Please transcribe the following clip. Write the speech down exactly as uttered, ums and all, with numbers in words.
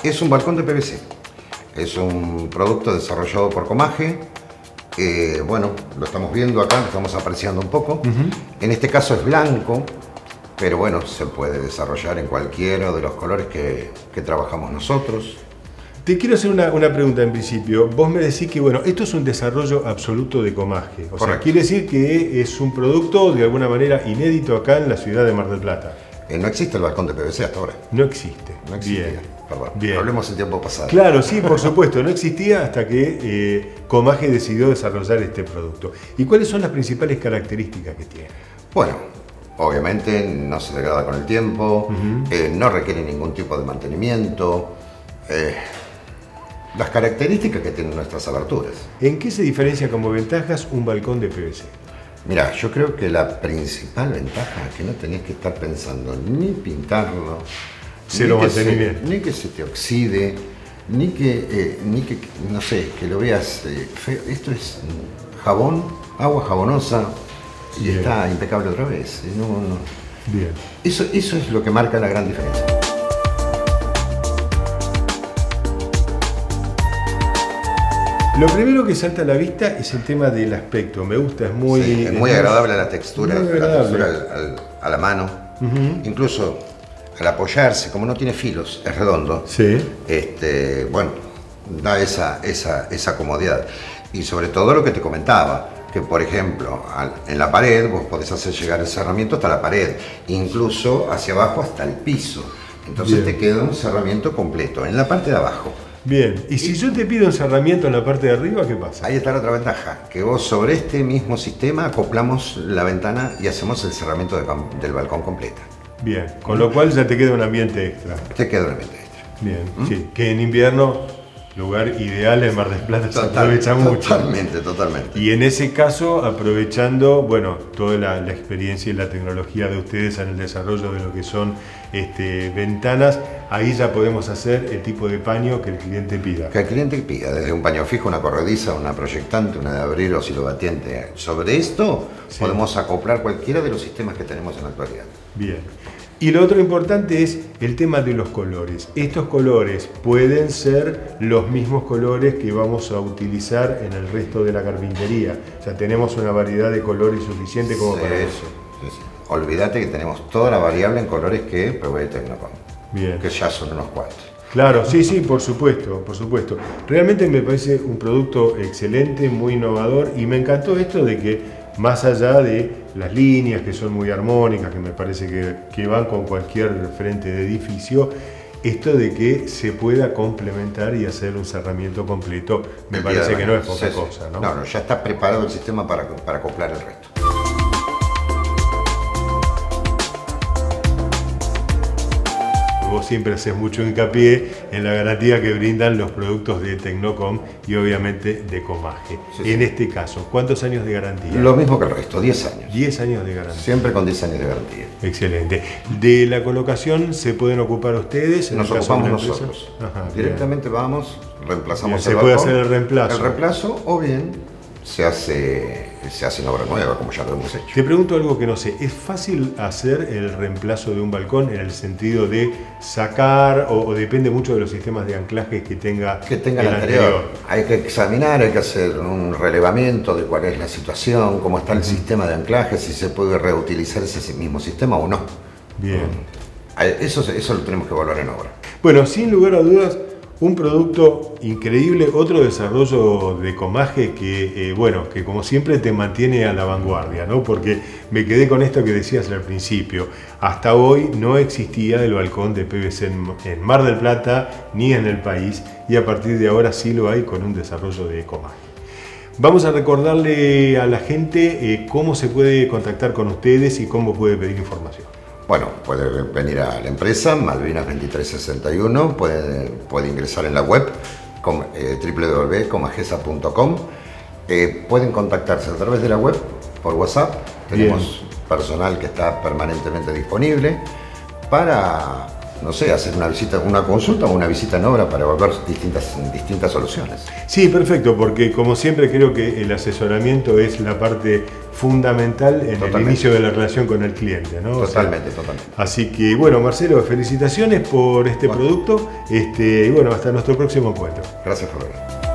¿Qué es un balcón de P V C? Es un producto desarrollado por Comage. Eh, bueno, lo estamos viendo acá, lo estamos apreciando un poco. Uh-huh. En este caso es blanco, pero bueno, se puede desarrollar en cualquiera de los colores que, que trabajamos nosotros. Te quiero hacer una, una pregunta en principio. Vos me decís que bueno, esto es un desarrollo absoluto de Comage. O Correcto. sea, quiere decir que es un producto de alguna manera inédito acá en la ciudad de Mar del Plata. Eh, no existe el balcón de P V C hasta ahora. No existe. No existía. Bien. Perdón. Bien. Hablemos en tiempo pasado. Claro, sí, por supuesto. No existía hasta que eh, Comage decidió desarrollar este producto. ¿Y cuáles son las principales características que tiene? Bueno, obviamente no se degrada con el tiempo, uh-huh. eh, no requiere ningún tipo de mantenimiento. Eh, las características que tienen nuestras aberturas. ¿En qué se diferencia como ventajas un balcón de P V C? Mira, yo creo que la principal ventaja es que no tenés que estar pensando ni pintarlo, cero ni mantenimiento, que se, ni que se te oxide, ni que, eh, ni que, no sé, que lo veas eh, feo. Esto es jabón, agua jabonosa y Bien. está impecable otra vez. No, no. Bien. Eso, eso es lo que marca la gran diferencia. Lo primero que salta a la vista es el tema del aspecto. Me gusta, es muy... Sí, es muy agradable la textura, agradable. la textura al, al, a la mano. Uh-huh. Incluso al apoyarse, como no tiene filos, es redondo. Sí. Este, bueno, da esa, esa, esa comodidad. Y sobre todo lo que te comentaba, que por ejemplo, al, en la pared vos podés hacer llegar el cerramiento hasta la pared, incluso hacia abajo hasta el piso. Entonces Bien. te queda un cerramiento completo en la parte de abajo. Bien, y si yo te pido un cerramiento en la parte de arriba, ¿qué pasa? Ahí está la otra ventaja, que vos sobre este mismo sistema acoplamos la ventana y hacemos el cerramiento de, del balcón completa. Bien, con lo cual ya te queda un ambiente extra. Te queda un ambiente extra. Bien, ¿Mm? sí, que en invierno, lugar ideal en Mar del Plata, Total, se aprovecha mucho. Totalmente, totalmente. Y en ese caso, aprovechando, bueno, toda la, la experiencia y la tecnología de ustedes en el desarrollo de lo que son este, ventanas, ahí ya podemos hacer el tipo de paño que el cliente pida. Que el cliente pida, desde un paño fijo, una corrediza, una proyectante, una de abrir oscilobatiente. Sobre esto sí. podemos acoplar cualquiera de los sistemas que tenemos en la actualidad. Bien. Y lo otro importante es el tema de los colores. Estos colores pueden ser los mismos colores que vamos a utilizar en el resto de la carpintería. O sea, tenemos una variedad de colores suficiente como sí, para eso. Sí, sí. Olvídate que tenemos toda la variable en colores que provee Tecnocom. Bien. Que ya son unos cuantos. Claro, sí, sí, por supuesto, por supuesto. Realmente me parece un producto excelente, muy innovador, y me encantó esto de que más allá de las líneas que son muy armónicas, que me parece que, que van con cualquier frente de edificio, esto de que se pueda complementar y hacer un cerramiento completo, me el parece que no es poca sí, cosa, sí. ¿no? No, no, ya está preparado el sistema para, para acoplar el resto. Vos siempre haces mucho hincapié en la garantía que brindan los productos de Tecnocom y obviamente de Comage. Sí, en sí. este caso, ¿cuántos años de garantía? Lo mismo que el resto, diez años. diez años de garantía. Siempre con diez años de garantía. Excelente. ¿De la colocación se pueden ocupar ustedes? Nos ocupamos nosotros. Ajá, Directamente bien. vamos, reemplazamos bien, el Se puede hacer el reemplazo. El reemplazo o bien se hace, se hace en obra nueva, como ya lo hemos hecho. Te pregunto algo que no sé. ¿Es fácil hacer el reemplazo de un balcón en el sentido de sacar o, o depende mucho de los sistemas de anclajes que tenga, que tenga el anterior? anterior? Hay que examinar, hay que hacer un relevamiento de cuál es la situación, cómo está el uh-huh. sistema de anclaje, si se puede reutilizar ese mismo sistema o no. Bien. Eso, eso lo tenemos que evaluar en obra. Bueno, sin lugar a dudas, un producto increíble, otro desarrollo de Comage que, eh, bueno, que como siempre te mantiene a la vanguardia, ¿no? Porque me quedé con esto que decías al principio. Hasta hoy no existía el balcón de P V C en, en Mar del Plata ni en el país y a partir de ahora sí lo hay con un desarrollo de Comage. Vamos a recordarle a la gente eh, cómo se puede contactar con ustedes y cómo puede pedir información. Bueno, puede venir a la empresa, Malvinas veintitrés sesenta y uno, puede, puede ingresar en la web, com, eh, w w w punto comagesa punto com. Eh, pueden contactarse a través de la web, por WhatsApp. Tenemos Bien. personal que está permanentemente disponible para no sé, hacer una visita, una consulta o una visita en obra para evaluar distintas, distintas soluciones. Sí, perfecto, porque como siempre creo que el asesoramiento es la parte fundamental en totalmente. El inicio de la relación con el cliente, ¿no? Totalmente, o sea, totalmente. Así que, bueno, Marcelo, felicitaciones por este bueno. producto, este, y bueno, hasta nuestro próximo encuentro. Gracias, Flor.